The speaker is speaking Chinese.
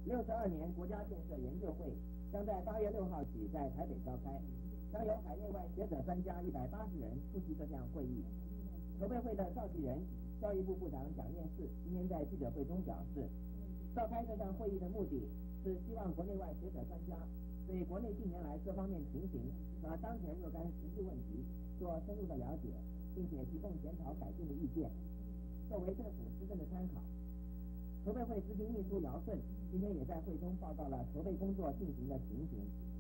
62年国家建设研究会将在8月6号起在台北召开，将由海内外学者专家180人出席这项会议。筹备会的召集人教育部部长蒋彦士今天在记者会中表示，召开这项会议的目的是希望国内外学者专家对国内近年来各方面情形和当前若干实际问题做深入的了解，并且提供检讨改进的意见，作为政府施政的参考。筹备会执行秘书姚顺今天也在会中报告了筹备工作进行的情形。